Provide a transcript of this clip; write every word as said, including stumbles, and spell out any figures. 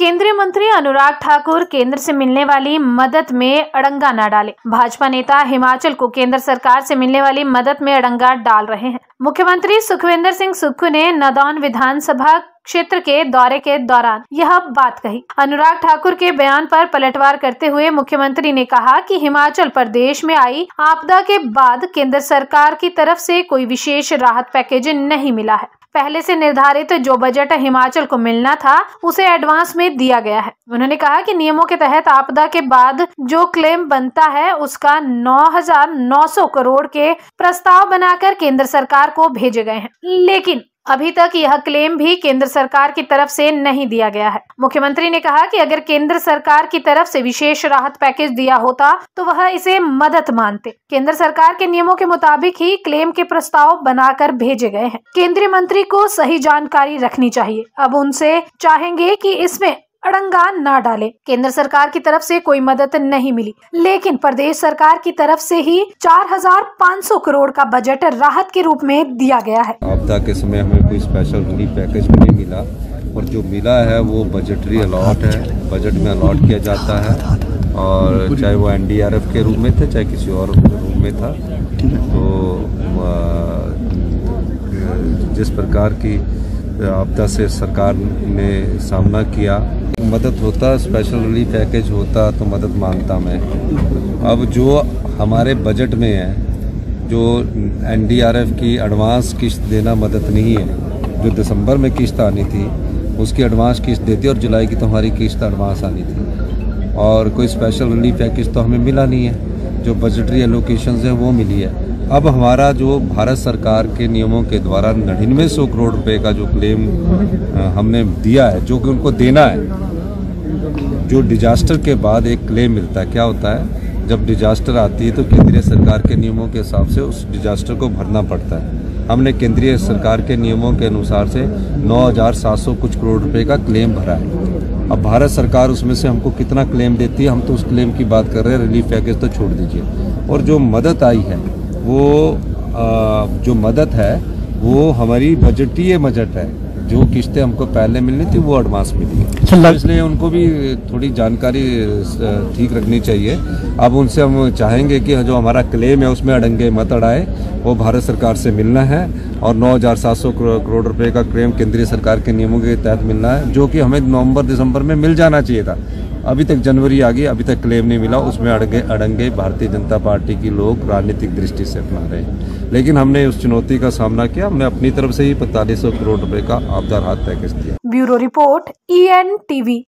केंद्रीय मंत्री अनुराग ठाकुर केंद्र से मिलने वाली मदद में अड़ंगा न डाले। भाजपा नेता हिमाचल को केंद्र सरकार से मिलने वाली मदद में अड़ंगा डाल रहे हैं। मुख्यमंत्री सुखविंदर सिंह सुक्खू ने नादौन विधानसभा क्षेत्र के दौरे के दौरान यह बात कही। अनुराग ठाकुर के बयान पर पलटवार करते हुए मुख्यमंत्री ने कहा कि हिमाचल प्रदेश में आई आपदा के बाद केंद्र सरकार की तरफ से कोई विशेष राहत पैकेज नहीं मिला है। पहले से निर्धारित जो बजट हिमाचल को मिलना था उसे एडवांस में दिया गया है। उन्होंने कहा कि नियमों के तहत आपदा के बाद जो क्लेम बनता है उसका नौ हजार नौ सौ करोड़ के प्रस्ताव बनाकर केंद्र सरकार को भेजे गए हैं, लेकिन अभी तक यह क्लेम भी केंद्र सरकार की तरफ से नहीं दिया गया है। मुख्यमंत्री ने कहा कि अगर केंद्र सरकार की तरफ से विशेष राहत पैकेज दिया होता तो वह इसे मदद मानते। केंद्र सरकार के नियमों के मुताबिक ही क्लेम के प्रस्ताव बनाकर भेजे गए हैं। केंद्रीय मंत्री को सही जानकारी रखनी चाहिए। अब उनसे चाहेंगे कि इसमें अड़ंगा ना डाले। केंद्र सरकार की तरफ से कोई मदद नहीं मिली, लेकिन प्रदेश सरकार की तरफ से ही चार हजार पाँच सौ करोड़ का बजट राहत के रूप में दिया गया है। आपदा के समय हमें कोई स्पेशल रिलीफ पैकेज नहीं मिला और जो मिला है वो बजटरी अलॉट है, बजट में अलॉट किया जाता है और चाहे वो एन डी आर एफ के रूप में थे चाहे किसी और रूप में था। तो जिस प्रकार की आपदा से सरकार ने सामना किया, मदद होता, स्पेशल रिलीफ पैकेज होता तो मदद मानता मैं। अब जो हमारे बजट में है, जो एन डी आर एफ की एडवांस किस्त देना मदद नहीं है, जो दिसंबर में किस्त आनी थी उसकी एडवांस किस्त देती और जुलाई की तो हमारी किस्त एडवांस आनी थी और कोई स्पेशल रिलीफ पैकेज तो हमें मिला नहीं है। जो बजटरी एलोकेशंस है वो मिली है। अब हमारा जो भारत सरकार के नियमों के द्वारा नड़िनवे सौ करोड़ रुपए का जो क्लेम हमने दिया है, जो कि उनको देना है, जो डिजास्टर के बाद एक क्लेम मिलता है। क्या होता है, जब डिजास्टर आती है तो केंद्रीय सरकार के नियमों के हिसाब से उस डिजास्टर को भरना पड़ता है। हमने केंद्रीय सरकार के नियमों के अनुसार से नौ हजार सात सौ कुछ करोड़ रुपए का क्लेम भरा है। अब भारत सरकार उसमें से हमको कितना क्लेम देती है, हम तो उस क्लेम की बात कर रहे हैं, रिलीफ पैकेज तो छोड़ दीजिए। और जो मदद आई है वो आ, जो मदद है वो हमारी बजटीय बजट है। जो किस्तें हमको पहले मिलनी थी वो एडवांस मिली है, इसलिए उनको भी थोड़ी जानकारी ठीक रखनी चाहिए। अब उनसे हम चाहेंगे कि जो हमारा क्लेम है उसमें अड़ंगे मत अड़ाए, वो भारत सरकार से मिलना है और नौ हजार सात सौ करोड़ रुपए का क्लेम केंद्रीय सरकार के नियमों के तहत मिलना है, जो कि हमें नवंबर दिसंबर में मिल जाना चाहिए था। अभी तक जनवरी आ गई, अभी तक क्लेम नहीं मिला। उसमें अड़ंगे अड़ंगे भारतीय जनता पार्टी की लोग राजनीतिक दृष्टि से अपना रहे हैं, लेकिन हमने उस चुनौती का सामना किया। हमने अपनी तरफ से ही पैंतालीस सौ करोड़ रुपए का आपदा राहत पैकेज दिया। Bureau report E N T we.